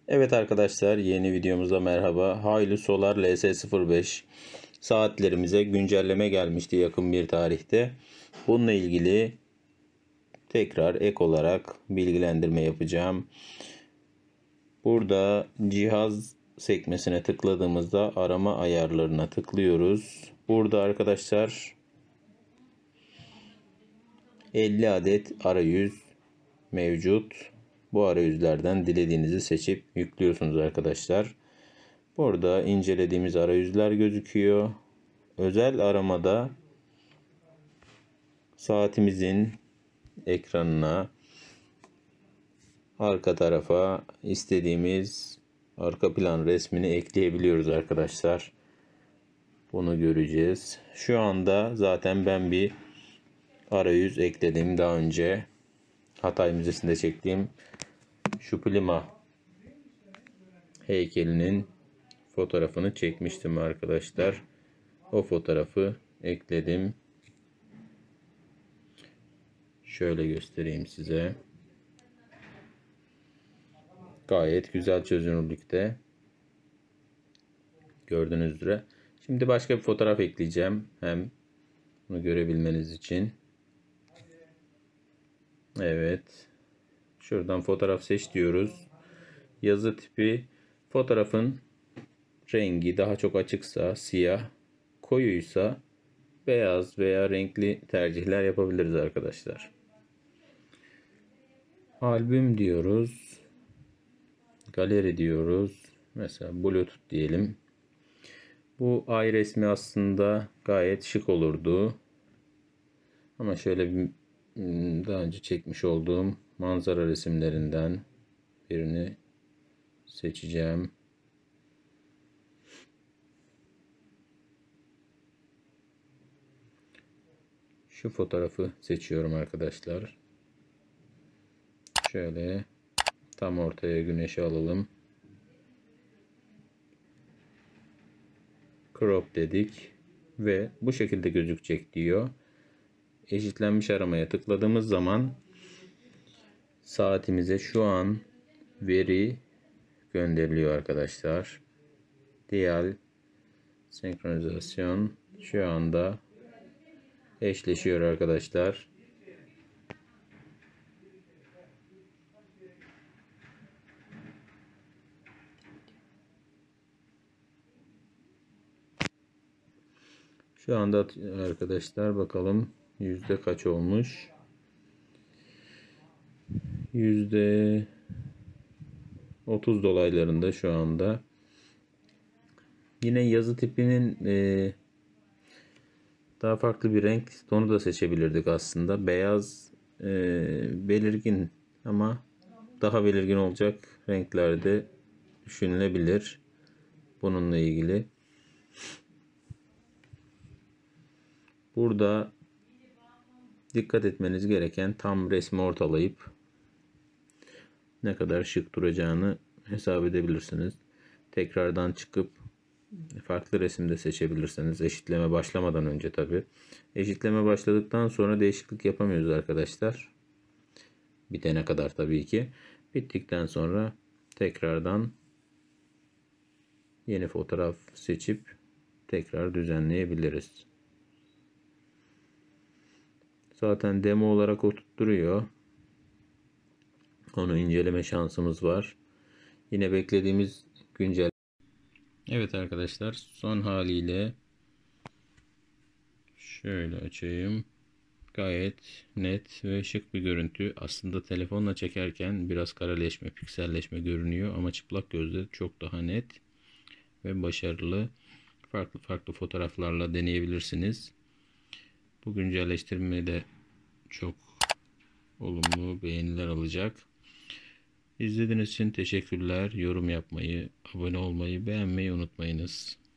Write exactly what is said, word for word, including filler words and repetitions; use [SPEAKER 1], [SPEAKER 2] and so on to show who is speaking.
[SPEAKER 1] Evet arkadaşlar, yeni videomuza merhaba. Hayli Solar L S sıfır beş saatlerimize güncelleme gelmişti yakın bir tarihte. Bununla ilgili tekrar ek olarak bilgilendirme yapacağım. Burada cihaz sekmesine tıkladığımızda arama ayarlarına tıklıyoruz. Burada arkadaşlar elli adet arayüz mevcut. Bu arayüzlerden dilediğinizi seçip yüklüyorsunuz arkadaşlar. Burada incelediğimiz arayüzler gözüküyor. Özel aramada saatimizin ekranına, arka tarafa istediğimiz arka plan resmini ekleyebiliyoruz arkadaşlar. Bunu göreceğiz. Şu anda zaten ben bir arayüz ekledim daha önce. Hatay Müzesi'nde çektiğim şu klima heykelinin fotoğrafını çekmiştim arkadaşlar. O fotoğrafı ekledim. Şöyle göstereyim size. Gayet güzel çözünürlükte. Gördüğünüz üzere. Şimdi başka bir fotoğraf ekleyeceğim. Hem bunu görebilmeniz için. Evet. Şuradan fotoğraf seç diyoruz. Yazı tipi, fotoğrafın rengi daha çok açıksa siyah, koyuysa beyaz veya renkli tercihler yapabiliriz arkadaşlar. Albüm diyoruz. Galeri diyoruz. Mesela Bluetooth diyelim. Bu ay resmi aslında gayet şık olurdu. Ama şöyle bir daha önce çekmiş olduğum manzara resimlerinden birini seçeceğim. Şu fotoğrafı seçiyorum arkadaşlar. Şöyle tam ortaya güneşi alalım. Crop dedik ve bu şekilde gözükecek diyor. Eşitlenmiş aramaya tıkladığımız zaman saatimize şu an veri gönderiliyor arkadaşlar. Dial senkronizasyon şu anda eşleşiyor arkadaşlar. Şu anda arkadaşlar bakalım yüzde kaç olmuş? Yüzde otuz dolaylarında şu anda. Yine yazı tipinin e, daha farklı bir renk tonu da seçebilirdik aslında. Beyaz e, belirgin ama daha belirgin olacak renklerde düşünülebilir. Bununla ilgili. Burada dikkat etmeniz gereken tam resmi ortalayıp ne kadar şık duracağını hesap edebilirsiniz. Tekrardan çıkıp farklı resimde seçebilirsiniz. Eşitleme başlamadan önce tabi. Eşitleme başladıktan sonra değişiklik yapamıyoruz arkadaşlar. Bitene kadar tabii ki. Bittikten sonra tekrardan yeni fotoğraf seçip tekrar düzenleyebiliriz. Zaten demo olarak o tutturuyor. Onu inceleme şansımız var. Yine beklediğimiz güncel. Evet arkadaşlar, son haliyle şöyle açayım. Gayet net ve şık bir görüntü. Aslında telefonla çekerken biraz kareleşme, pikselleşme görünüyor ama çıplak gözle çok daha net ve başarılı. Farklı farklı fotoğraflarla deneyebilirsiniz. Bu güncelleştirme de çok olumlu beğeniler alacak. İzlediğiniz için teşekkürler. Yorum yapmayı, abone olmayı, beğenmeyi unutmayınız.